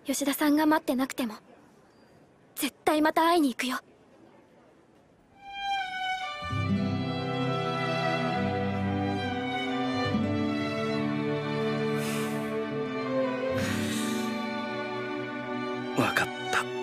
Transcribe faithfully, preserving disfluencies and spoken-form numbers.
吉田さんが待ってなくても絶対また会いに行くよ。 分かった。